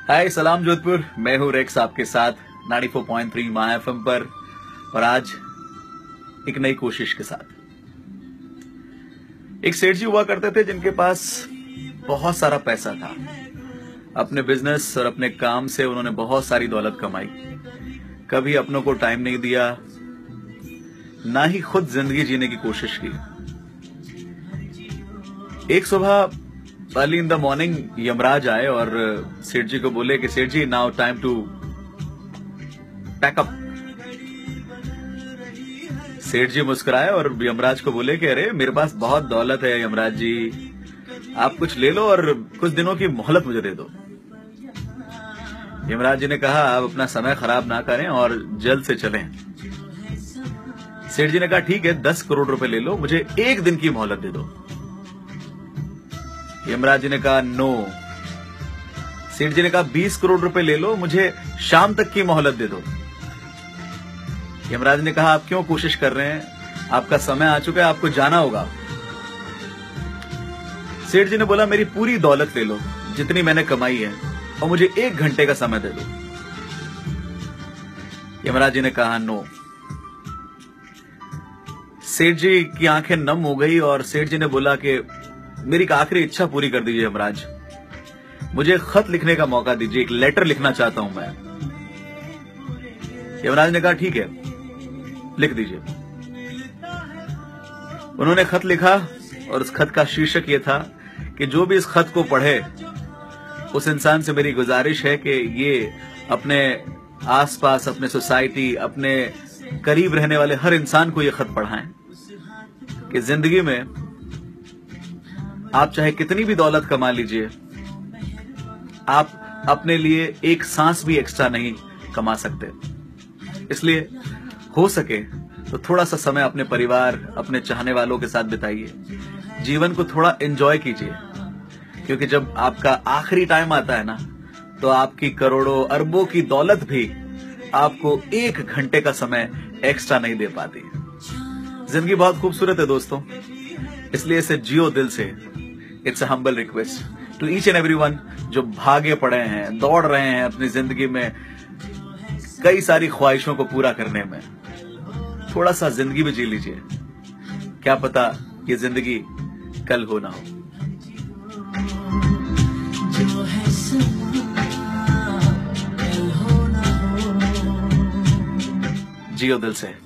हाय सलाम जोधपुर, मैं हूं रेक्स आपके साथ 94.3 माय एफएम पर। और आज एक नई कोशिश के साथ। एक सेठ जी हुआ करते थे जिनके पास बहुत सारा पैसा था। अपने बिजनेस और अपने काम से उन्होंने बहुत सारी दौलत कमाई। कभी अपनों को टाइम नहीं दिया, ना ही खुद जिंदगी जीने की कोशिश की। एक सुबह early in the morning Yamraj आए और सेठ जी को बोले कि Seth ji now time to pack up. Seth ji मुस्कुराए और यमराज को बोले कि अरे मेरे पास बहुत दौलत है यमराज जी, आप कुछ ले लो और कुछ दिनों की मोहलत मुझे दे दो। यमराज जी ने कहा आप अपना समय खराब ना करें और जल्द से चलें। सेठ जी ने कहा ठीक है 10 करोड़ रुपए ले लो, मुझे एक दिन की मोहलत दे दो। यमराज जी ने कहा नो। सेठ जी ने कहा 20 करोड़ रुपए ले लो, मुझे शाम तक की मोहलत दे दो। यमराज ने कहा आप क्यों कोशिश कर रहे हैं, आपका समय आ चुका है, आपको जाना होगा। सेठ जी ने बोला मेरी पूरी दौलत ले लो जितनी मैंने कमाई है और मुझे 1 घंटे का समय दे दो। यमराज जी ने कहा नो। सेठ जी की आंखें नम हो गई और सेठ जी ने बोला कि मेरी एक आखिरी इच्छा पूरी कर दीजिए यमराज, मुझे खत लिखने का मौका दीजिए, एक लेटर लिखना चाहता हूं मैं। यमराज ने कहा ठीक है लिख दीजिए। उन्होंने खत लिखा और उस खत का शीर्षक यह था कि जो भी इस खत को पढ़े उस इंसान से मेरी गुजारिश है कि ये अपने आसपास, अपने सोसाइटी, अपने करीब रहने वाले हर इंसान को ये खत पढ़ाएं कि जिंदगी में आप चाहे कितनी भी दौलत कमा लीजिए, आप अपने लिए एक सांस भी एक्स्ट्रा नहीं कमा सकते। इसलिए हो सके तो थोड़ा सा समय अपने परिवार, अपने चाहने वालों के साथ बिताइए, जीवन को थोड़ा एंजॉय कीजिए, क्योंकि जब आपका आखिरी टाइम आता है ना तो आपकी करोड़ों अरबों की दौलत भी आपको 1 घंटे का समय एक्स्ट्रा नहीं दे पाती। जिंदगी बहुत खूबसूरत है दोस्तों, इसलिए इसे जियो दिल से। It's a humble request to each and everyone जो भागे पड़े हैं, दौड़ रहे हैं अपनी जिंदगी में कई सारी ख्वाहिशों को पूरा करने में, थोड़ा सा जिंदगी भी जी लीजिए। क्या पता ये जिंदगी कल हो ना हो। जियो दिल से।